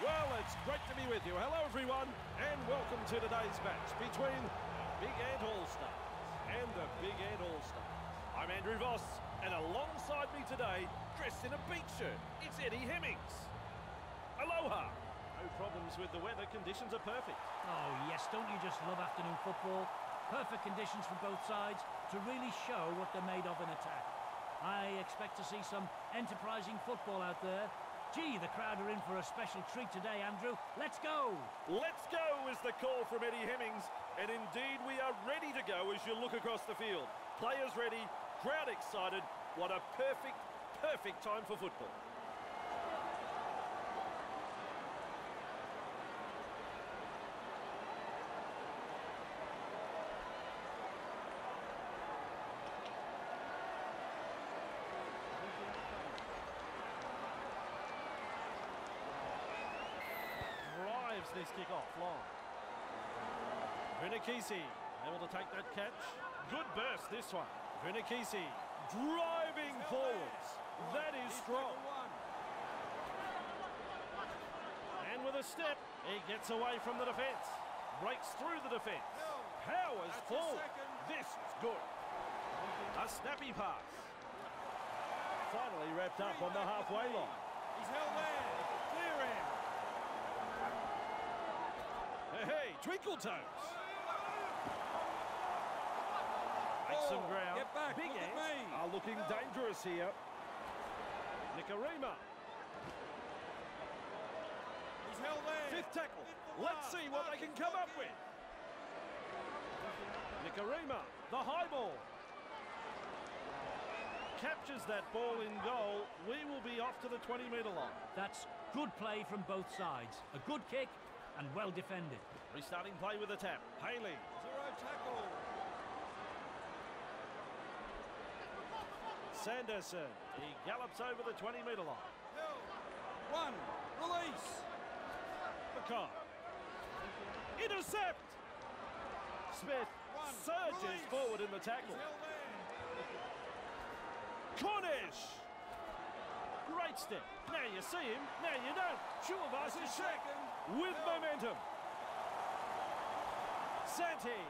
Well, it's great to be with you. Hello, everyone, and welcome to today's match between Big Ant All-Stars and the Big Ant All-Stars. I'm Andrew Voss, and alongside me today, dressed in a beach shirt, it's Eddie Hemmings. Aloha! No problems with the weather, conditions are perfect. Oh yes, don't you just love afternoon football? Perfect conditions for both sides to really show what they're made of in attack. I expect to see some enterprising football out there. Gee, the crowd are in for a special treat today, Andrew. Let's go! Let's go is the call from Eddie Hemmings, and indeed we are ready to go as you look across the field. Players ready, crowd excited. What a perfect time for football. Drives this kick off long. Vinakisi able to take that catch. Good burst this one. Vinakisi driving forwards. That is strong. And with a step, he gets away from the defence. Breaks through the defence. Powers forward. This is good. A snappy pass. Finally wrapped up on the halfway line. He's held there. Clear him. Hey, Twinkle Toes. Make some ground. Get back. Big Look at Ants me. are looking dangerous here. Nikarima. He's held there. Fifth tackle. Let's see what they can come up with. Nikarima, the high ball. Captures that ball in goal. We will be off to the 20-metre line. That's good play from both sides. A good kick and well defended. Restarting play with a tap. Haley. Zero tackle. Sanderson. He gallops over the 20-metre line. Held. One. Release. McCall. Intercept. Smith surges Release. forward in the tackle. He's held there. Cornish. Great step. Now you see him, now you don't. Chulivas is second with momentum. Santi.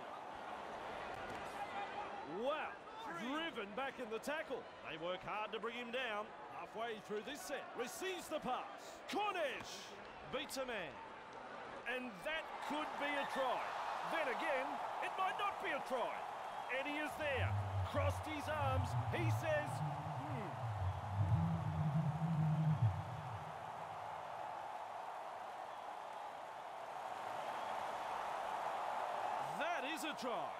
Wow. Driven back in the tackle. They work hard to bring him down. Halfway through this set. Receives the pass. Cornish beats a man. And that could be a try. Then again, it might not be a try. Eddie is there. Crossed his arms. He says, That is a try.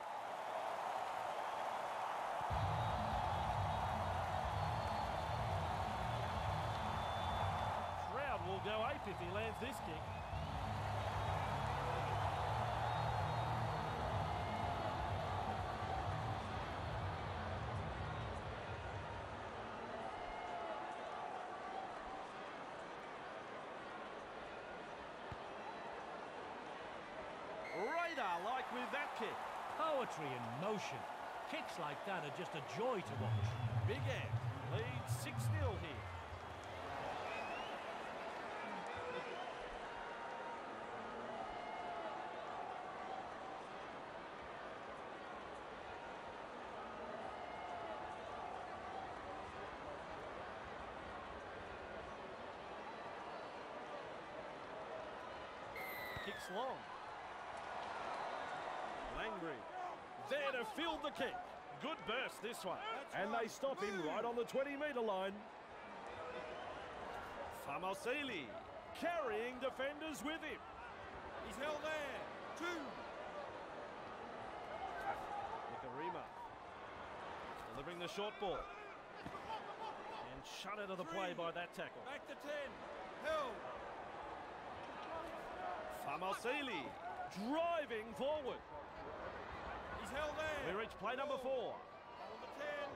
Crowd will go ape if he lands this kick. Radar like with that kick. Poetry in motion. Kicks like that are just a joy to watch. Big Ant leads 6-0 here. Kicks long. Langry there to field the kick. Good burst this one. And they stop him right on the 20-metre line. Famoseli carrying defenders with him. He's held there. Two. Nikarima delivering the short ball. And shut out of the play by that tackle. Back to 10. Held. Famoseli driving forward. He's held there. We reach play number 4. On the 10.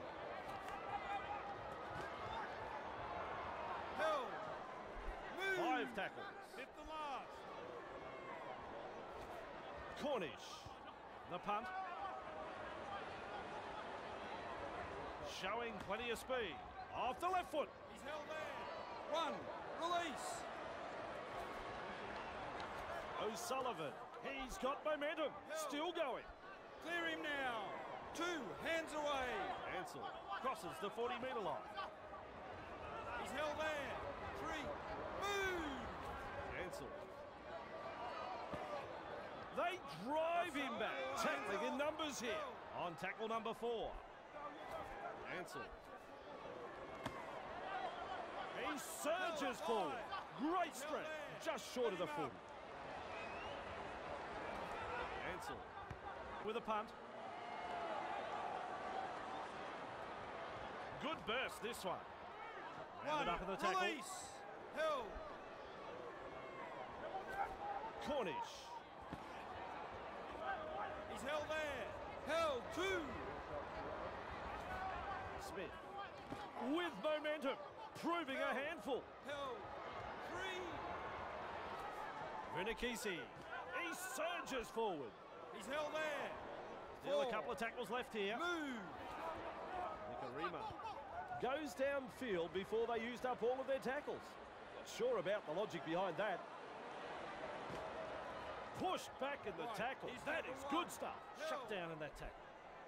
Held. Move. 5 tackles. Hit the last. Cornish. The punt. Showing plenty of speed. Off the left foot. He's held there. One. Release. O'Sullivan. He's got momentum. Still going. Clear him now. 2 hands away. Ansell crosses the 40-metre line. He's held there. 3. Move. Ansell. They drive him back. Tackling in numbers here. On tackle number 4. Ansell. He surges forward. Great strength. Just short of the foot. Ansell with a punt. Good burst this one. Rounded up in the tackle. Release. Held. Cornish. He's held there. Held. 2. Smith with momentum, proving a handful. Held. 3. Vinikisi. He surges forward. He's held there. Still 4. a couple of tackles left here. Move. Nikarima goes downfield before they used up all of their tackles. Not sure about the logic behind that. Pushed back in the tackle. That is good stuff. Shut down in that tackle.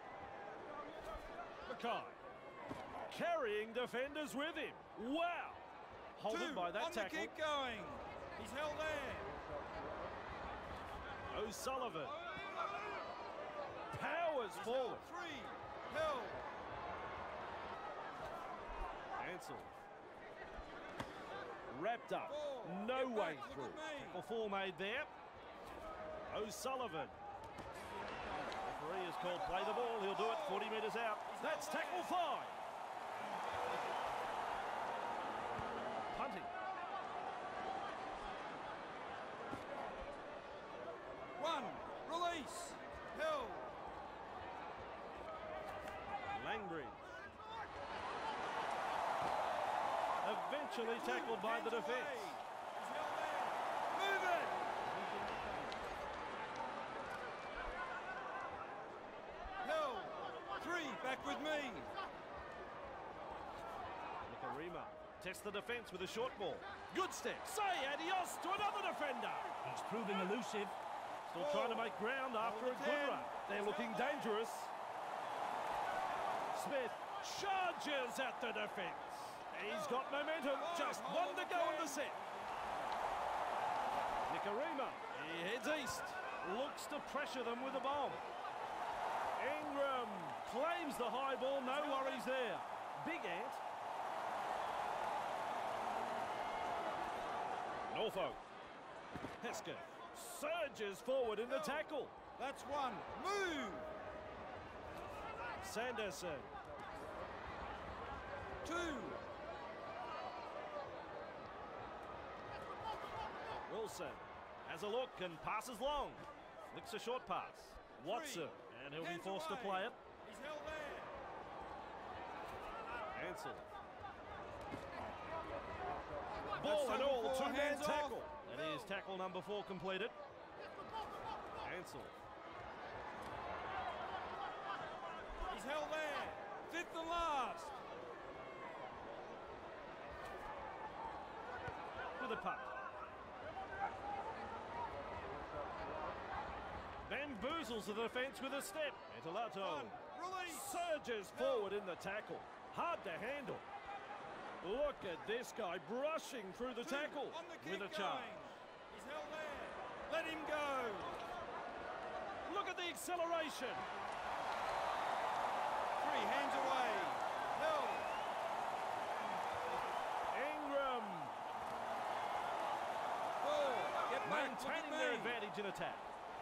Mackay carrying defenders with him. Wow. Holding 2 by that on tackle. the kick going. He's held there. O'Sullivan powers forward. 3. Held. Ansell wrapped up. 4. No Get way back, look through. at me. Tackle 4 made there. O'Sullivan. Referee has called play the ball. He'll do it 40 metres out. That's tackle 5. Punting. 1. Release. Held. Langbridge. Eventually tackled by the Hands away. defence. He's held there. Move it. Held. 3. Back with me. Nikarima tests the defence with a short ball. Good step. Say adios to another defender. He's proving elusive. Still trying to make ground after a good run. They're looking dangerous. Smith charges at the defence. He's got momentum. Just 1 to go in the set. Nikarima, he heads east. Looks to pressure them with a bomb. Ingram claims the high ball. No worries there. Big Ant. Norfolk. Hesketh surges forward in the tackle. That's 1. Move. Sanderson. 2. Wilson has a look and passes long. Licks a short pass. Watson, and he'll be Hands forced to away. play it. He's held there. Ansell. Ball and all, tackle 4, 2-man hands off. tackle. That is tackle number 4 completed. Ansell. He's held there. 5th and last. With a punt. Bamboozles the defence with a step. Entolato 1. Release. surges forward in the tackle. Hard to handle. Look at this guy brushing through the 2 tackle on the kick with a charge. going. He's held there. Let him go. Look at the acceleration. 3 hands away. Held. Ingram 4. Get back. maintaining Look at their me. advantage in attack.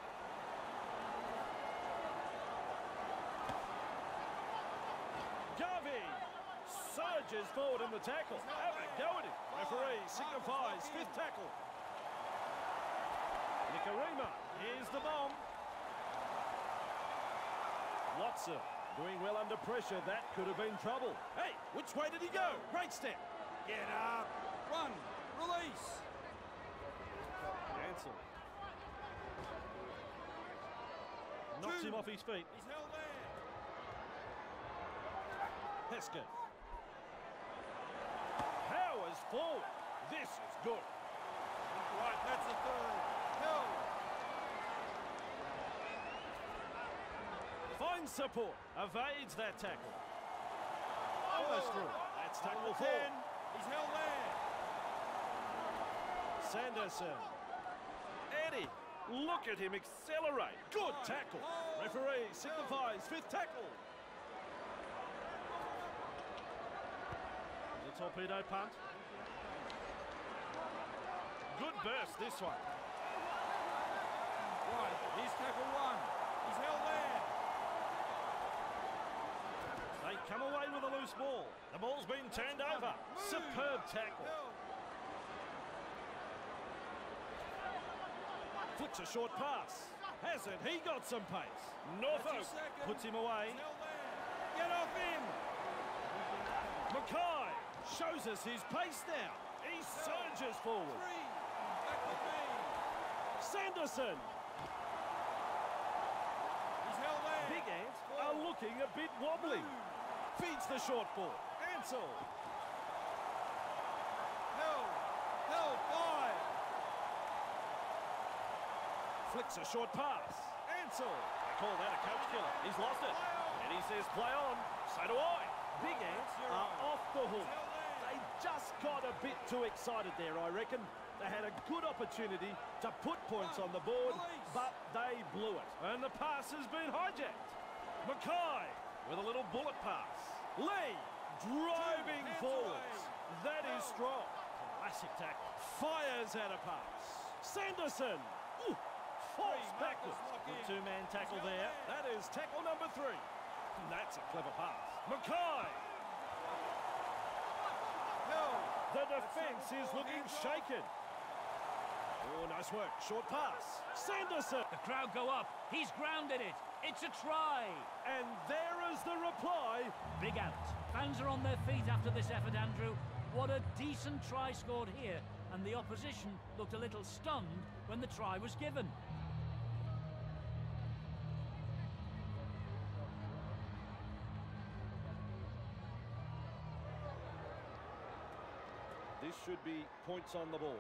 Garvey surges forward in the tackle. Have a go at him. Referee signifies 5th tackle. Nikarima, here's the bomb. Watson doing well under pressure. That could have been trouble. Hey, which way did he go? Great step. Get up. 1. Release. Ansell knocks 2. him off his feet. He's held there. Hesketh powers forward. This is good. Right, that's the 3rd. Held. finds support, evades that tackle. Almost through. That's tackle 4. He's held there. Sanderson. Eddie, look at him accelerate. Good tackle. Referee signifies 5th tackle. The torpedo punt. Good burst this one. Right, here's tackle 1. He's held there. They come away with a loose ball. The ball's been turned over. Superb tackle. Flicks a short pass. Hasn't he got some pace? Norfolk puts him away. Get off him. Mackay shows us his pace now. He surges forward. 3. Back with me. Sanderson. He's held there. Big Ant are looking a bit wobbly. Feeds the short ball. Ansel. Held. 5. Flicks a short pass. Ansel. They call that a coach killer. He's lost it. And he says play on. So do I. Big Ants are off the hook. They just got a bit too excited there, I reckon. They had a good opportunity to put points on the board, but they blew it. And the pass has been hijacked. Mackay with a little bullet pass. Lee driving forwards. That is strong. Classic tackle. Fires out a pass. Sanderson. Ooh, falls backwards. Good 2-man tackle there. That is tackle number 3. That's a clever pass. Mackay. The defence is looking shaken. Oh, nice work. Short pass. Sanderson. The crowd go up. He's grounded it. It's a try. And there is the reply. Big out. Fans are on their feet after this effort, Andrew. What a decent try scored here. And the opposition looked a little stunned when the try was given. This should be points on the ball.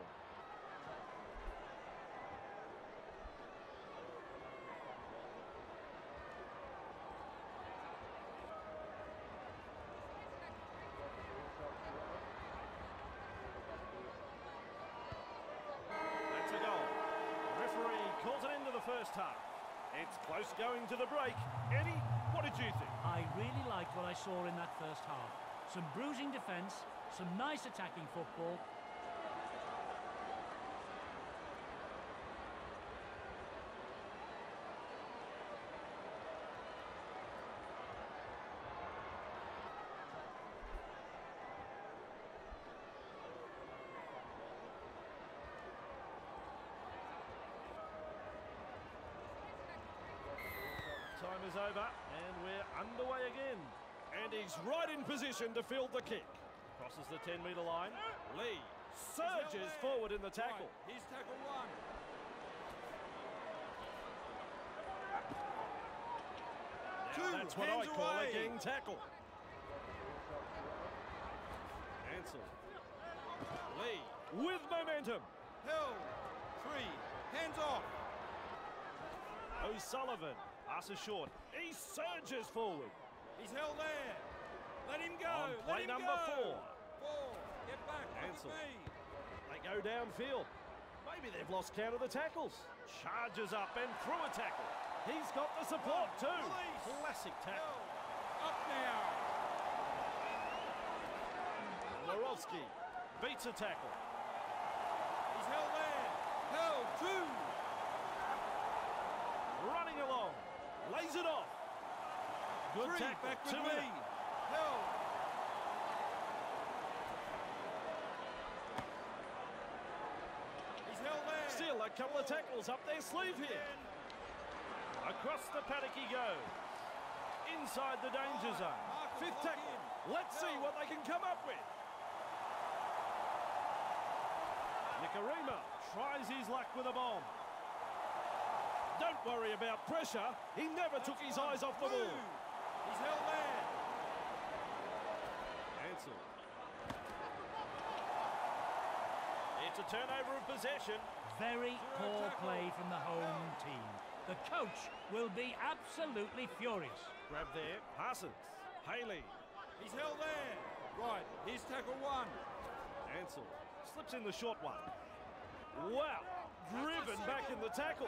That's a goal. The referee calls it into the first half. It's close going to the break. Eddie, what did you think? I really liked what I saw in that first half. Some bruising defence, some nice attacking football. Time is over, and we're underway again. And he's right in position to field the kick. Crosses the 10-metre line. Lee surges forward in the tackle. Right, here's tackle 1. Now that's what I call a gang tackle. Ansel. Lee with momentum. Held. 3. Hands off. O'Sullivan. Passes short. He surges forward. He's held there. Let him go. On play Let him number go. 4. Get back. Ansel. Look at me. They go downfield. Maybe they've lost count of the tackles. Charges up and through a tackle. He's got the support too. Release. Classic tackle. Held. Up now. Lorowski beats a tackle. He's held there. Held. 2. Running along. Lays it off. Good 3. tackle. Back with 2 me. Held. He's held there. Still a couple of tackles up their sleeve here. Across the paddock he goes. Inside the danger zone. 5th tackle. Let's see what they can come up with. Nikarima tries his luck with a bomb. Don't worry about pressure. He never took his eyes off the ball. He's held there. Ansel. It's a turnover of possession. Very poor play from the home team. The coach will be absolutely furious. Grab there, passes. Haley. He's held there. Right, here's tackle one. Ansell slips in the short one. Wow, driven back in the tackle.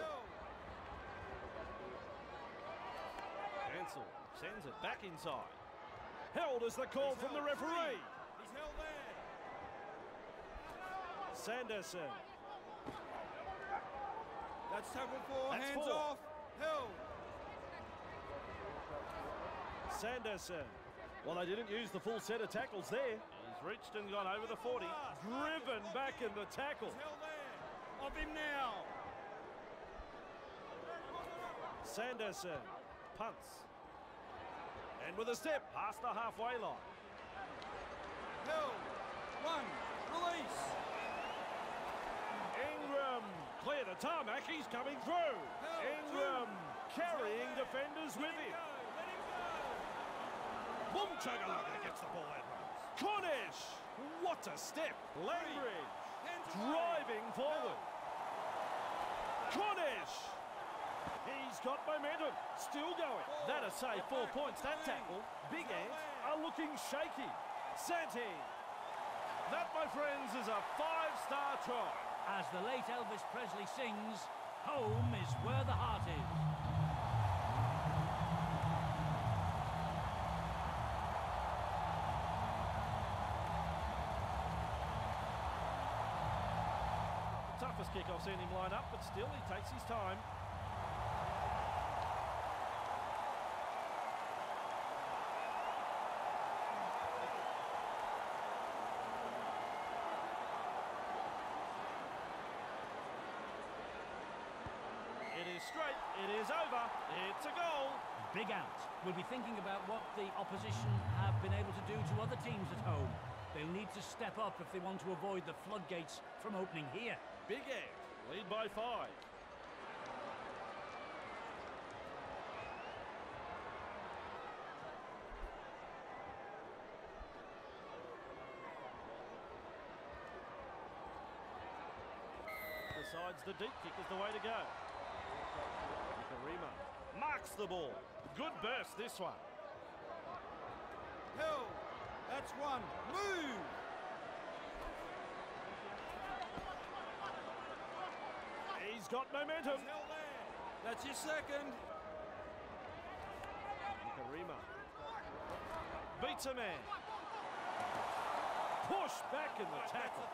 Ansell sends it back inside. Held as the call from the referee. He's held there. Sanderson. That's tackle four. That's Hands four. off. Held. Sanderson. Well, they didn't use the full set of tackles there. He's reached and gone over the 40. Driven back in the tackle. He's held there. Of him now. Sanderson punts. And with a step past the halfway line. Held. One. Release. Ingram. Clear the tarmac. He's coming through. Ingram carrying defenders with him. Let him go. Boom Chuggalugga gets the ball and runs. Cornish. What a step. Langridge driving forward. Cornish. He's got momentum. Still going. That'll say 4 points, that tackle. Big Ants are looking shaky. Santi. That, my friends, is a 5-star try. As the late Elvis Presley sings, home is where the heart is. Toughest kick I've seen him line up, but still he takes his time. It is straight, it is over, it's a goal. Big Ant will be thinking about what the opposition have been able to do to other teams at home. They'll need to step up if they want to avoid the floodgates from opening here. Big Ant lead by 5. Decides the deep kick is the way to go. Nikarima marks the ball. Good burst this one. Held. That's one. Move. He's got momentum. He's held there. That's your second. Nikarima beats a man. Push back in the tackle.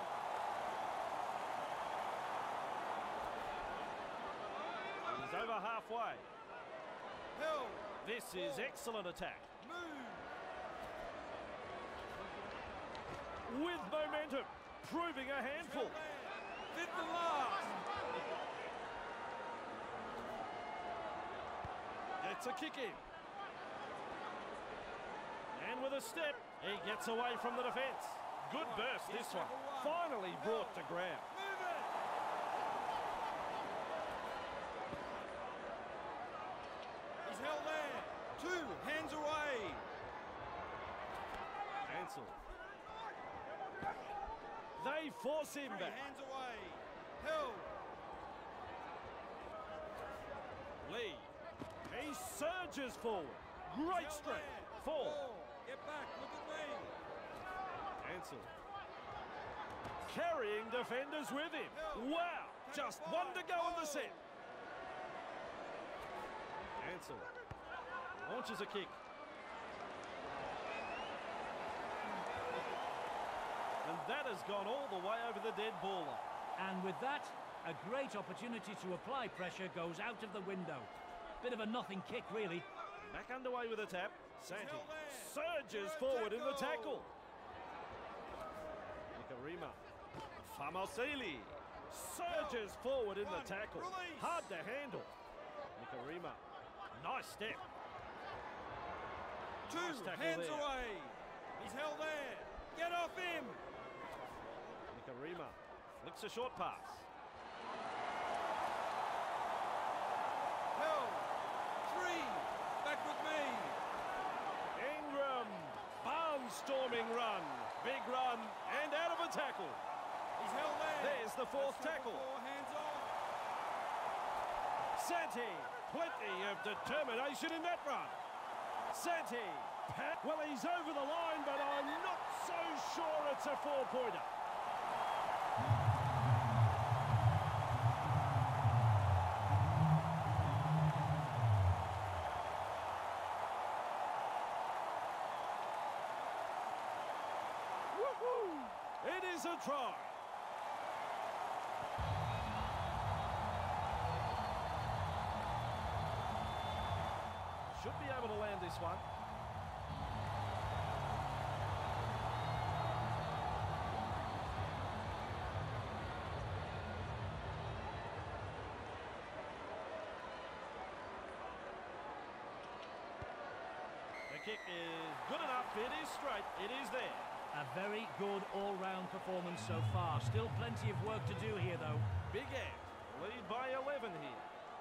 He's over halfway. Held. This is excellent attack. Move. With momentum, proving a handful. Fifth and last. Gets a kick in. And with a step, he gets away from the defence. Good burst this one. Finally brought to ground. Move it. He's held there. 2 hands away. Ansell. They force him 3 back. hands away. Held. Lee. He surges forward. Great strength. 4. Get back. Look at me. Ansell. Carrying defenders with him. Wow. Just 1 to go in the set. Ansell. Launches a kick. And that has gone all the way over the dead ball line. And with that, a great opportunity to apply pressure goes out of the window. Bit of a nothing kick, really. Back underway with a tap. Santi surges forward in the tackle. Nikarima. Famosili surges forward in the tackle. Hard to handle. Nikarima. Nice step. 2 Nice tackle hands there. away. He's held there. Get off him. Nikarima flicks a short pass. Held. 3. Back with me. Ingram. Barnstorming run. Big run and out of a tackle. He's held there. There's the 4th That's tackle. 4 hands off. Santi, plenty of determination in that run. Santi, well, he's over the line, but I'm not so sure it's a four-pointer. It is a try. Should be able to land this one. The kick is good enough. It is straight. It is there. A very good all-round performance so far. Still plenty of work to do here, though. Big Ant lead by 11 here.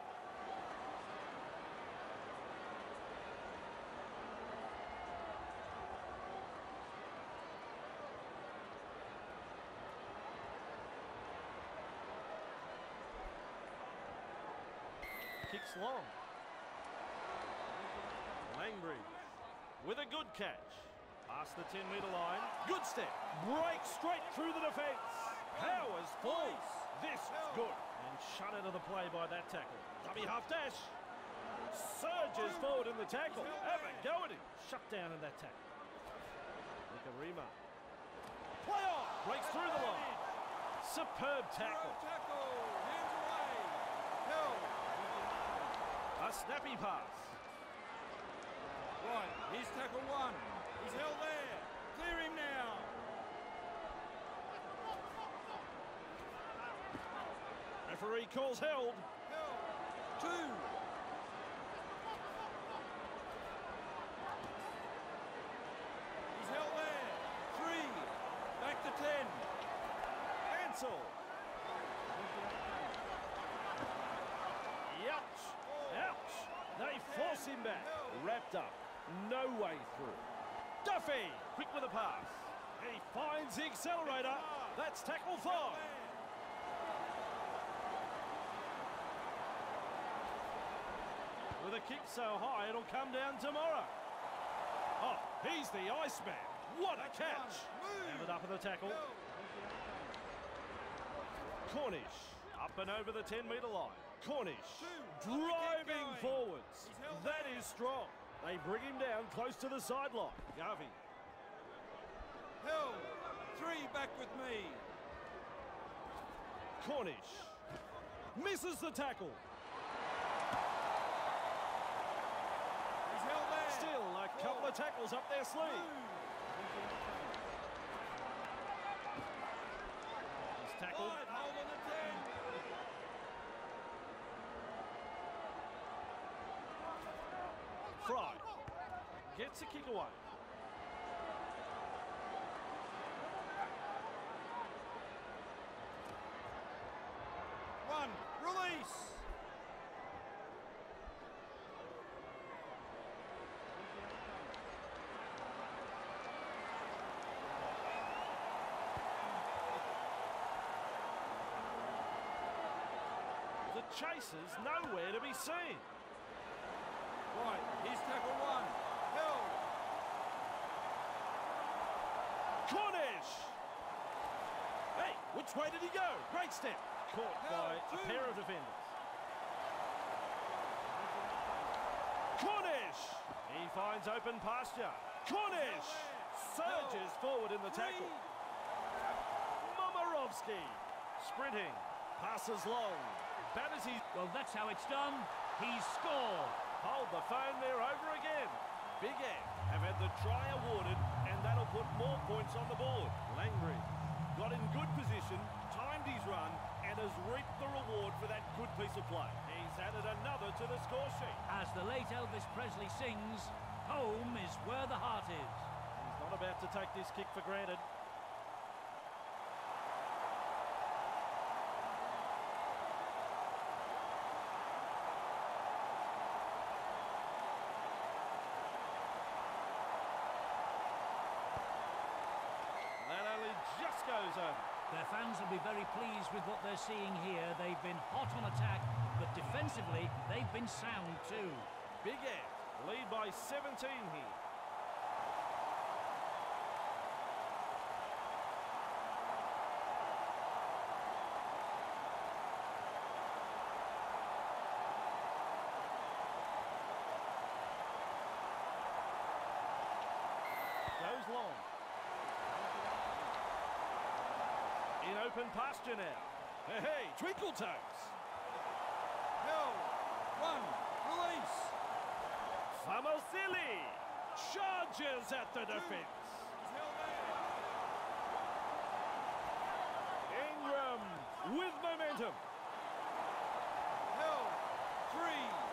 Kicks long. Langbridge with a good catch. Past the 10-metre line. Good step. Breaks straight through the defence. Powers forward. This is good. And shut out of the play by that tackle. Dummy half dash. Surges forward in the tackle. Have a go at him. Shut down in that tackle. Nikarima. Play on. Breaks through the line. Superb tackle. Hands away. Held. A snappy pass. Right, here's tackle one. He's held there. Clear him now. Referee calls held. Held. Two. He's held there. Three. Back to 10. Ansel. Ouch. Ouch. They force him back. Wrapped up. No way through. Duffy. Quick with a pass. And he finds the accelerator. That's tackle 5. With a kick so high, it'll come down tomorrow. Oh, he's the Iceman. What a catch. Handed up in the tackle. Cornish. Up and over the 10-metre line. Cornish. Driving forwards. That is strong. They bring him down close to the sideline. Garvey. Held. Three back with me. Cornish. Misses the tackle. He's held there. Still a couple of tackles up their sleeve. He's tackled. Wide, hold on the 10. Fry. Gets a kick away. One. Release. The chaser's nowhere to be seen. Right, here's tackle one. Held. Cornish! Hey, which way did he go? Great step. Caught by a pair of defenders. Cornish! He finds open pasture. Cornish! Surges forward in the tackle. Momorovsky. Sprinting. Passes long. Batters. Well, that's how it's done. He's scored. Hold the phone there over again. Big Ant have had the try awarded, and that'll put more points on the board. Langbridge got in good position, timed his run, and has reaped the reward for that good piece of play. He's added another to the score sheet. As the late Elvis Presley sings, home is where the heart is. He's not about to take this kick for granted. Just goes over. Their fans will be very pleased with what they're seeing here. They've been hot on attack, but defensively, they've been sound too. Big Ant lead by 17 here. Goes long. In open pasture now. Hey, Twinkle Toes. Held. Run. Release. Famosili charges at the defence. He's held there. Ingram with momentum. Held. 3.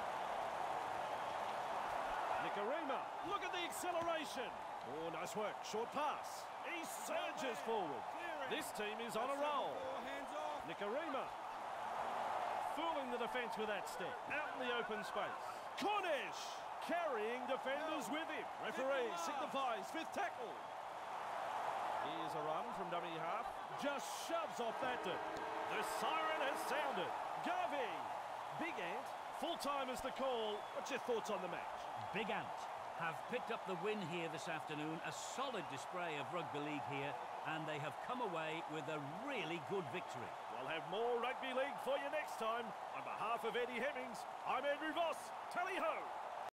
Nicarima, look at the acceleration. Oh, nice work. Short pass. He surges forward. This team is on a roll. Hands off. Nicarima fooling the defence with that step. Out in the open space. Cornish carrying defenders with him. Referee signifies fifth tackle. Here's a run from dummy half. Just shoves off that dude. The siren has sounded. Garvey. Big Ant. Full time is the call. What's your thoughts on the match? Big Ant have picked up the win here this afternoon. A solid display of rugby league here, and they have come away with a really good victory. We'll have more rugby league for you next time. On behalf of Eddie Hemmings, I'm Andrew Voss. Tally ho!